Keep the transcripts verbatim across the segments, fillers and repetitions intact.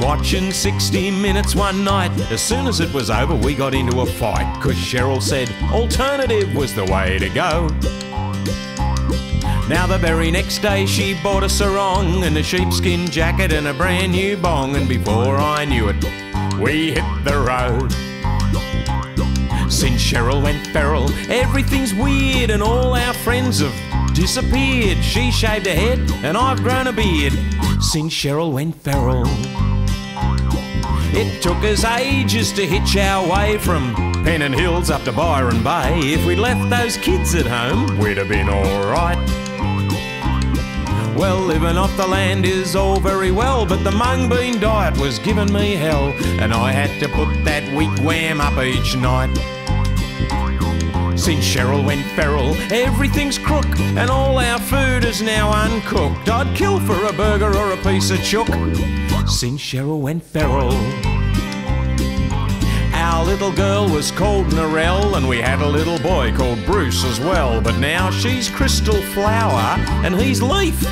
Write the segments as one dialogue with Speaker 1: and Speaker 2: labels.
Speaker 1: watching sixty minutes one night. As soon as it was over, we got into a fight, 'cause Cheryl said alternative was the way to go. Now the very next day she bought a sarong and a sheepskin jacket and a brand new bong, and before I knew it, we hit the road. Since Cheryl went feral, everything's weird and all our friends have disappeared. She shaved her head and I've grown a beard since Cheryl went feral. It took us ages to hitch our way from Pennant Hills up to Byron Bay. If we'd left those kids at home, we'd have been alright. Well, living off the land is all very well, but the mung bean diet was giving me hell, and I had to put that wigwam up each night. Since Cheryl went feral, everything's crook, and all our food is now uncooked. I'd kill for a burger or a piece of chook since Cheryl went feral. Our little girl was called Narelle, and we had a little boy called Bruce as well. But now she's Crystal Flower and he's Leaf.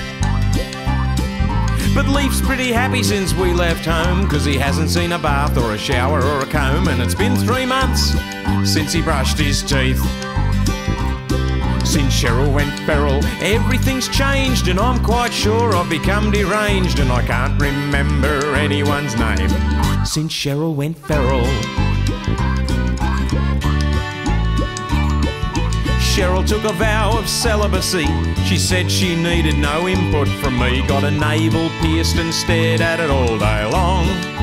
Speaker 1: But Leaf's pretty happy since we left home, 'cause he hasn't seen a bath or a shower or a comb, and it's been three months since he brushed his teeth. Since Cheryl went feral, everything's changed, and I'm quite sure I've become deranged, and I can't remember anyone's name since Cheryl went feral. Cheryl took a vow of celibacy. She said she needed no input from me. Got a navel pierced and stared at it all day long.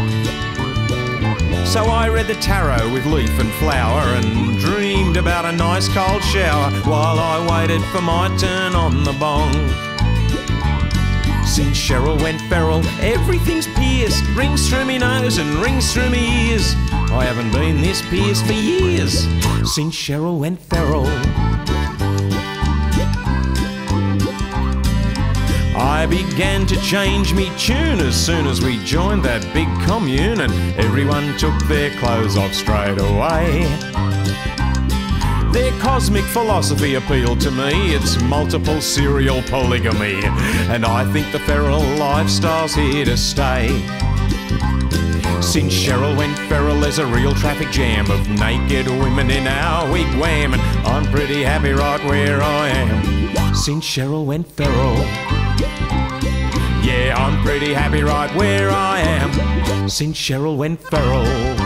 Speaker 1: So I read the tarot with Leaf and Flower and dreamed about a nice cold shower while I waited for my turn on the bong. Since Cheryl went feral, everything's pierced. Rings through me nose and rings through me ears. I haven't been this pierced for years since Cheryl went feral. I began to change me tune as soon as we joined that big commune, and everyone took their clothes off straight away. Their cosmic philosophy appealed to me. It's multiple serial polygamy, and I think the feral lifestyle's here to stay. Since Cheryl went feral, there's a real traffic jam of naked women in our wigwam, and I'm pretty happy right where I am since Cheryl went feral. Yeah, I'm pretty happy right where I am since Cheryl went feral.